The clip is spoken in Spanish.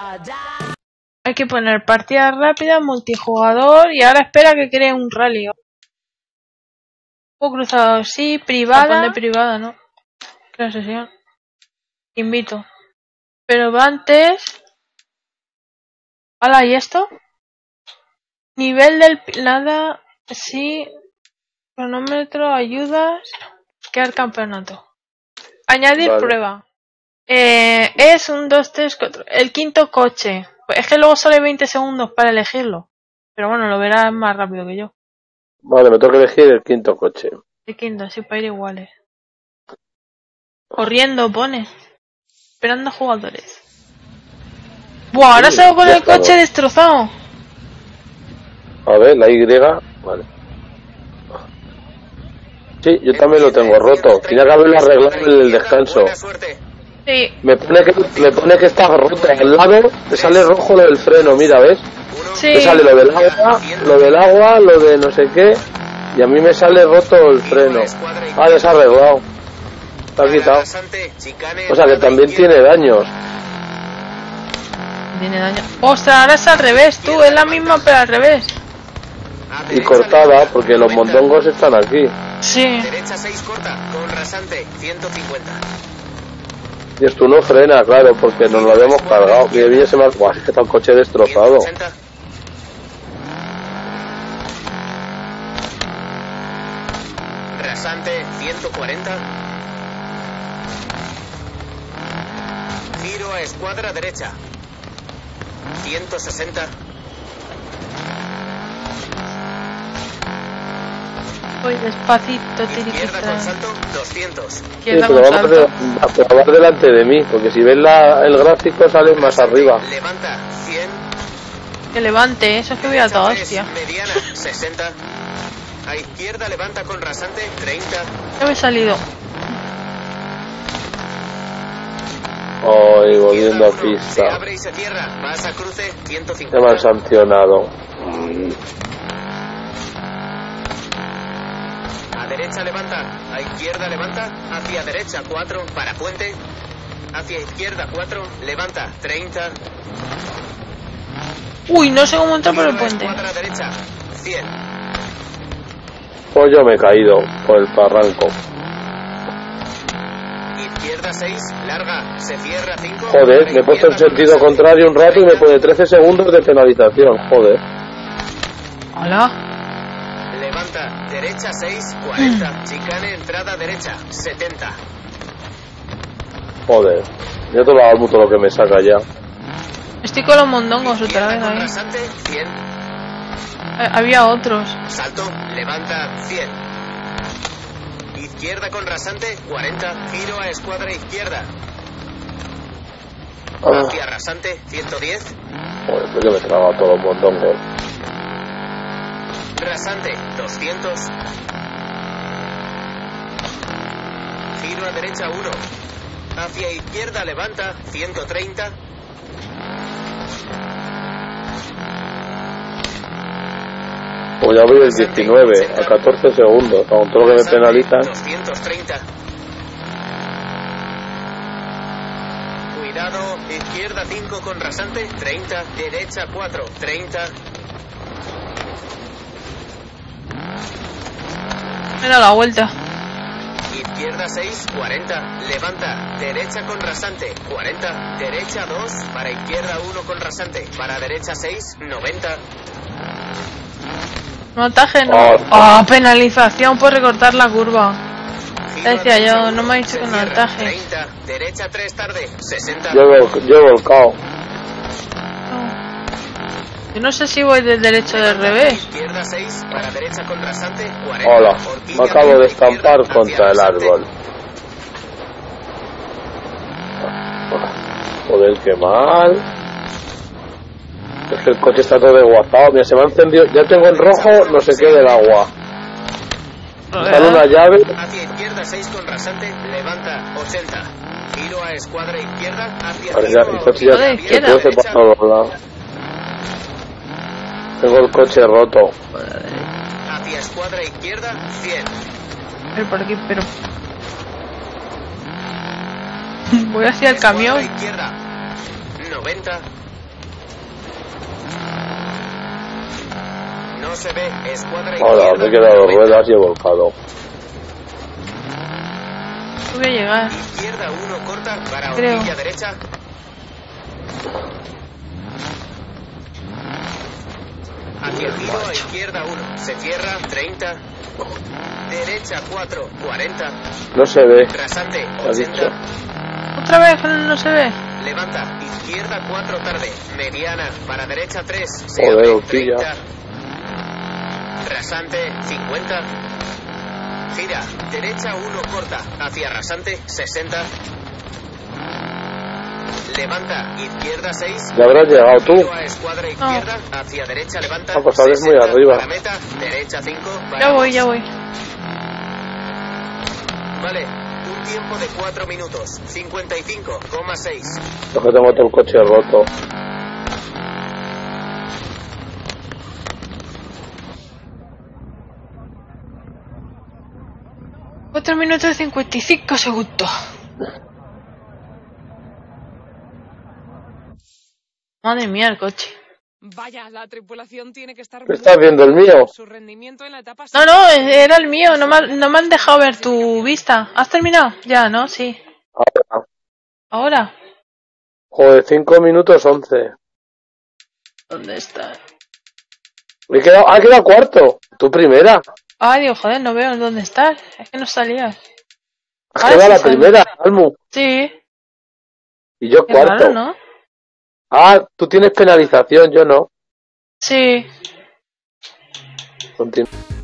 Hay que poner partida rápida, multijugador y ahora espera que cree un rally. O cruzado, sí, privada. Pone privada, ¿no? Crea sesión. Invito. Pero va antes. Hola, ¿y esto? Nivel del... Nada. Sí. Cronómetro, ayudas. Crear campeonato. Añadir prueba. Es 1, 2, 3, 4. El quinto coche. Es que luego sale 20 segundos para elegirlo. Pero bueno, lo verás más rápido que yo. Vale, me tengo que elegir el quinto coche. El quinto, así para ir iguales. Corriendo, pone. Esperando a jugadores. Buah, ahora salgo con el coche destrozado. A ver, la Y. Vale. Sí, yo también lo tengo roto. Tenía que haberlo arreglado en el descanso. Sí. Me pone que está roto. Al lado te sale rojo lo del freno, mira, ¿ves? Sí. Te sale lo del agua, lo de no sé qué. Y a mí me sale roto el freno. Ah, desarreglado. Está quitado. O sea que también tiene daños. Tiene daño. Ostras, ahora es al revés, tú. Es la misma pero al revés. Y cortada, porque los mondongos están aquí. Sí. Derecha 6 corta, con rasante, 150. Y esto no frena, claro, porque nos lo habíamos cargado. Que bien se me ha... Buah, es que está el coche destrozado. 160. Rasante, 140. Giro a escuadra derecha. 160. Voy despacito, Izquierda tiriquita. con salto, 200. Sí, Izquierda pero con vamos salto. a probar delante de mí, porque si ves el gráfico sale más arriba. Levanta, 100. Que levante, eso es que voy a toda hostia. Mediana, 60. A izquierda levanta con rasante, 30. Ya me he salido. Hoy volviendo a Se pista. abre y se cierra. Vas a cruce, 150. Ya me han sancionado. A derecha levanta, a izquierda levanta, hacia derecha 4, para puente. Hacia izquierda 4, levanta, 30. Uy, no sé cómo entrar por el Giro a puente. escuadra derecha, 100. Pues yo me he caído por el barranco. Izquierda 6, larga, se cierra 5. Joder, me he puesto en sentido contrario un rato y me pone 13 segundos de penalización. Joder. Hola. Levanta, derecha 6, 40. Chicane, entrada derecha, 70. Joder. Ya te lo hago mucho lo que me saca ya. Estoy con los mondongos otra Izquierda vez con ahí. rasante, 100. Había otros. Salto, levanta, 100. Izquierda con rasante, 40. Giro a escuadra izquierda. Hacia rasante, 110. Joder, pues yo me he tragado todos los mondongos. Rasante, 200. Giro a derecha, 1. Hacia izquierda levanta, 130. Pues ya voy el 19, a 14 segundos. Con todo lo que me penalizan. 230. Cuidado, izquierda 5 con rasante, 30. Derecha 4, 30. Me he dado la vuelta. Izquierda 6, 40. Levanta. Derecha con rasante, 40. Derecha 2. Para izquierda 1 con rasante. Para derecha 6, 90. No ataje, no. Oh, penalización por recortar la curva. Ya decía yo, no me ha dicho que no ataje. 30. Derecha 3 tarde, 60. Yo he volcado. Yo no sé si voy del derecho o del revés. Izquierda 6. Para derecha con rasante, 40. Hola, Horquilla me acabo de izquierda, estampar hacia contra el rasante. árbol. Joder, qué mal. Es que el coche está todo desguazado. Mira, se me ha encendido. Ya tengo en rojo no sé qué del agua. Sale una llave. Hacia izquierda 6 con rasante, levanta 80. Giro a escuadra izquierda, hacia Vale, ya, el coche ya Joder, se izquierda. puede por todos lados. Tengo el coche roto. hacia escuadra izquierda, 100. Pero por aquí, pero... Voy hacia el camión. Escuadra izquierda, 90. No se ve. Escuadra Hola, me he quedado ruedas y he volcado. Voy a llegar. Izquierda 1 corta para Creo. horquilla derecha. Hacia el giro a izquierda 1. Se cierra 30. Derecha 4. 40. No se ve, Rasante ha dicho. 80. Otra vez no se ve. Levanta. Izquierda 4 tarde. Mediana. Para derecha 3. Se Joder, abre horquilla. 30. Rasante 50. Gira. Derecha 1 corta. Hacia rasante 60. Levanta. Izquierda 6. ¿Ya habrás llegado tú? Giro a escuadra izquierda. Hacia derecha levanta. Ah, pues ahora es muy 60 arriba. Para meta. Derecha 5. Ya voy, ya voy. Vale. Un tiempo de 4 minutos. 55,6. Lo que tengo todo el coche roto. Cuatro minutos y 55 segundos. Madre mía, el coche. Vaya, la tripulación tiene que estar... ¿Qué estás viendo, el mío? Su rendimiento en la etapa... No, era el mío. No me han dejado ver tu vista. ¿Has terminado? Ya, ¿no? Sí. Ahora. Ahora. Joder, 5 minutos 11. ¿Dónde está? Ha quedado cuarto. Tú primera. Ay, Dios, joder, no veo dónde estás. Es que no salías. Has Ahora quedado sí la sale. primera, Almu. Sí. Y yo Qué cuarto. raro, ¿no? Ah, tú tienes penalización, yo no. Sí. Continúa.